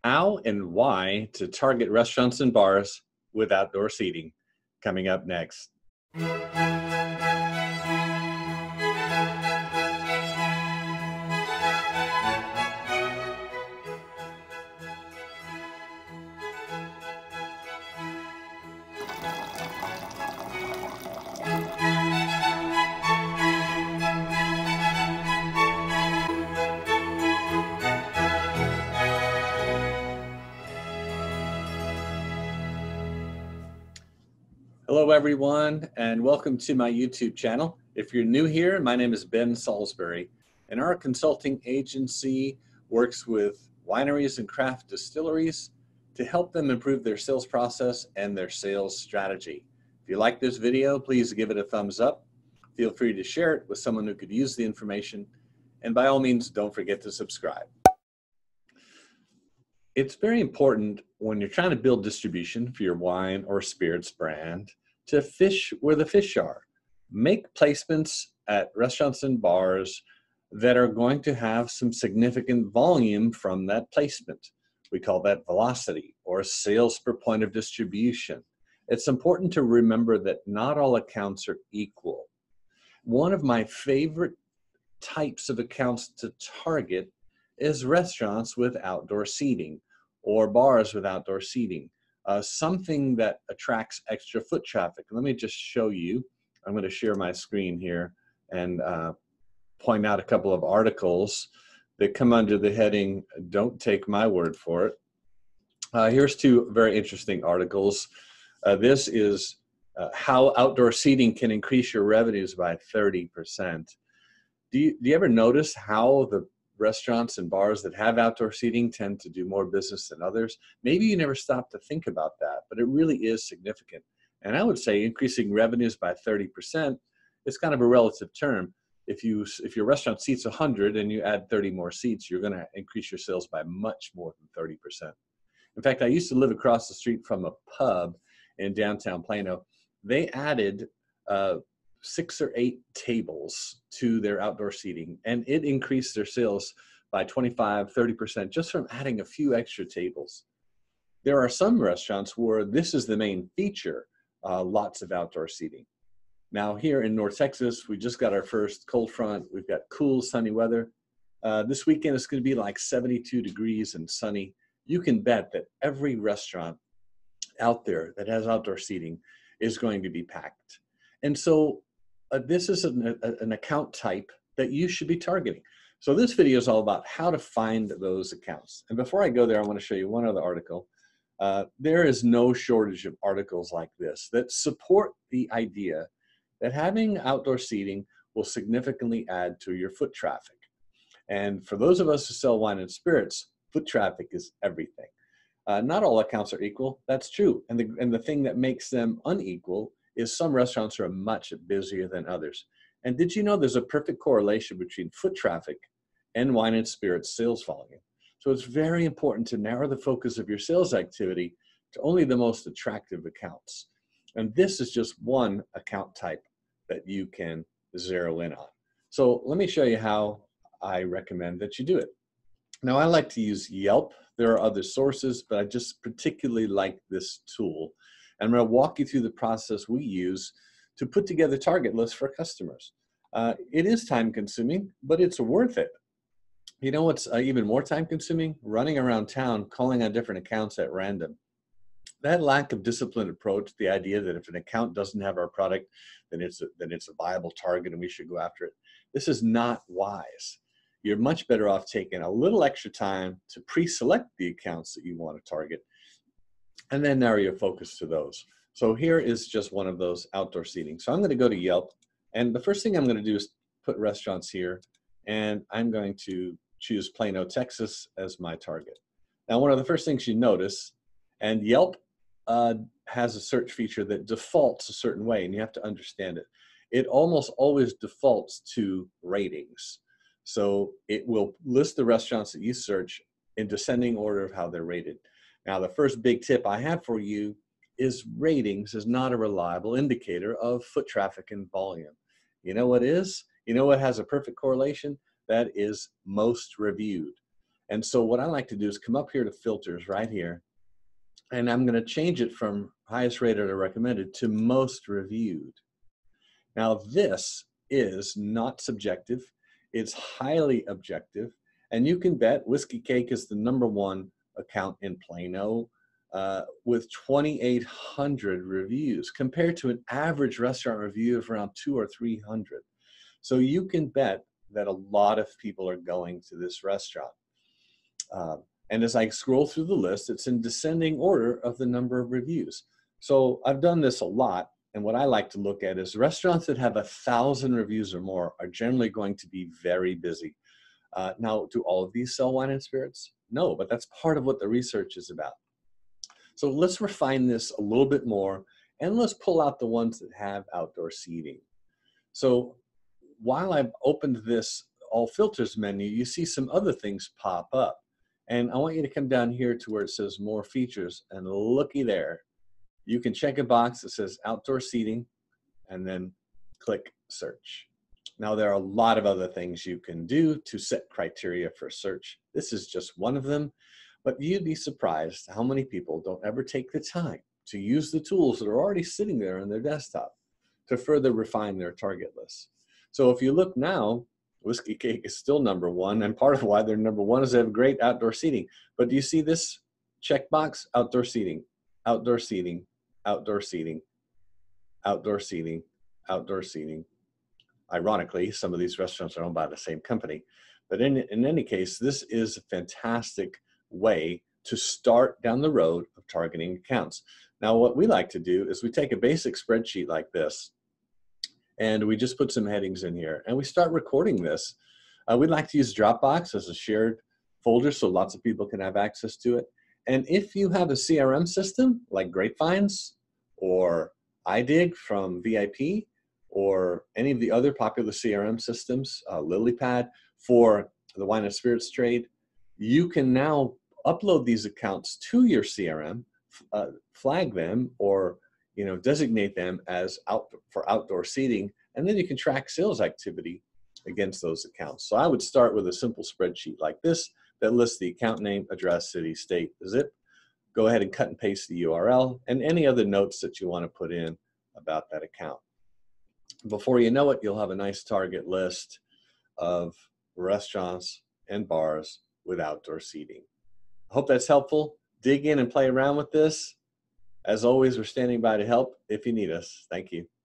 How and why to target restaurants and bars with outdoor seating. Coming up next. Hello everyone, and welcome to my YouTube channel. If you're new here, my name is Ben Salisbury, and our consulting agency works with wineries and craft distilleries to help them improve their sales process and their sales strategy. If you like this video, please give it a thumbs up. Feel free to share it with someone who could use the information, and by all means, don't forget to subscribe. It's very important when you're trying to build distribution for your wine or spirits brand to fish where the fish are. Make placements at restaurants and bars that are going to have some significant volume from that placement. We call that velocity or sales per point of distribution. It's important to remember that not all accounts are equal. One of my favorite types of accounts to target is restaurants with outdoor seating or bars with outdoor seating, something that attracts extra foot traffic. Let me just show you. I'm going to share my screen here and point out a couple of articles that come under the heading, "Don't take my word for it." Here's two very interesting articles. This is how outdoor seating can increase your revenues by 30%. Do you ever notice how the restaurants and bars that have outdoor seating tend to do more business than others? Maybe you never stop to think about that, but it really is significant. And I would say increasing revenues by 30% is kind of a relative term. If your restaurant seats 100 and you add 30 more seats, you're going to increase your sales by much more than 30%. In fact, I used to live across the street from a pub in downtown Plano. They added 6 or 8 tables to their outdoor seating, and it increased their sales by 25–30% just from adding a few extra tables. There are some restaurants where this is the main feature, lots of outdoor seating. Now here in North Texas, we just got our first cold front. We've got cool, sunny weather. This weekend it's going to be like 72 degrees and sunny. You can bet that every restaurant out there that has outdoor seating is going to be packed. And so this is an account type that you should be targeting. So this video is all about how to find those accounts. And before I go there, I want to show you one other article. There is no shortage of articles like this that support the idea that having outdoor seating will significantly add to your foot traffic. And for those of us who sell wine and spirits, foot traffic is everything. Not all accounts are equal. That's true. And the thing that makes them unequal is some restaurants are much busier than others. And did you know there's a perfect correlation between foot traffic and wine and spirits sales volume? So it's very important to narrow the focus of your sales activity to only the most attractive accounts. And this is just one account type that you can zero in on. So let me show you how I recommend that you do it. Now I like to use Yelp. There are other sources, but I just particularly like this tool. And I'm going to walk you through the process we use to put together target lists for customers. It is time consuming, but it's worth it. You know what's even more time consuming? Running around town, calling on different accounts at random. That lack of disciplined approach, the idea that if an account doesn't have our product, then it's a viable target and we should go after it. This is not wise. You're much better off taking a little extra time to pre-select the accounts that you want to target and then narrow your focus to those. So here is just one of those outdoor seating. So I'm going to go to Yelp, and the first thing I'm going to do is put restaurants here, and I'm going to choose Plano, Texas as my target. Now, one of the first things you notice, and Yelp has a search feature that defaults a certain way, and you have to understand it. It almost always defaults to ratings. So it will list the restaurants that you search in descending order of how they're rated. Now, the first big tip I have for you is ratings is not a reliable indicator of foot traffic and volume. You know what is? You know what has a perfect correlation? That is most reviewed. And so what I like to do is come up here to filters right here, and I'm going to change it from highest rated or recommended to most reviewed. Now this is not subjective, it's highly objective, and you can bet Whiskey Cake is the #1 account in Plano with 2,800 reviews compared to an average restaurant review of around 200 or 300. So you can bet that a lot of people are going to this restaurant. And as I scroll through the list, it's in descending order of the number of reviews. So I've done this a lot. And what I like to look at is restaurants that have 1,000 reviews or more are generally going to be very busy. Now, do all of these sell wine and spirits? No, but that's part of what the research is about. So let's refine this a little bit more, and let's pull out the ones that have outdoor seating. So while I've opened this all filters menu, you see some other things pop up. And I want you to come down here to where it says more features, and looky there. You can check a box that says outdoor seating and then click search. Now there are a lot of other things you can do to set criteria for search. This is just one of them, but you'd be surprised how many people don't ever take the time to use the tools that are already sitting there on their desktop to further refine their target list. So if you look now, Whiskey Cake is still #1, and part of why they're #1 is they have great outdoor seating. But do you see this checkbox? Outdoor seating, outdoor seating, outdoor seating, outdoor seating, outdoor seating. Ironically, some of these restaurants are owned by the same company. But in any case, this is a fantastic way to start down the road of targeting accounts. Now, what we like to do is we take a basic spreadsheet like this, and we just put some headings in here, and we start recording this. We'd like to use Dropbox as a shared folder so lots of people can have access to it. And if you have a CRM system like Grapevines or iDig from VIP or any of the other popular CRM systems, LilyPad for the wine and spirits trade, you can now upload these accounts to your CRM, flag them, or designate them as for outdoor seating, and then you can track sales activity against those accounts. So I would start with a simple spreadsheet like this that lists the account name, address, city, state, zip. Go ahead and cut and paste the URL and any other notes that you want to put in about that account. Before you know it, you'll have a nice target list of restaurants and bars with outdoor seating. I hope that's helpful. Dig in and play around with this. As always, we're standing by to help if you need us. Thank you.